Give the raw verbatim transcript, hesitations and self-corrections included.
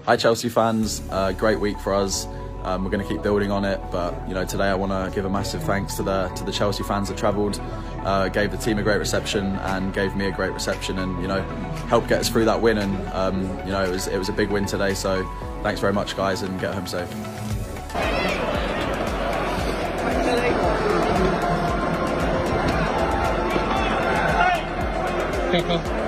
Hi Chelsea fans, uh, great week for us. Um, we're going to keep building on it, but you know, today I want to give a massive thanks to the to the Chelsea fans that travelled, uh, gave the team a great reception and gave me a great reception, and you know, helped get us through that win. And um, you know, it was it was a big win today. So thanks very much, guys, and get home safe.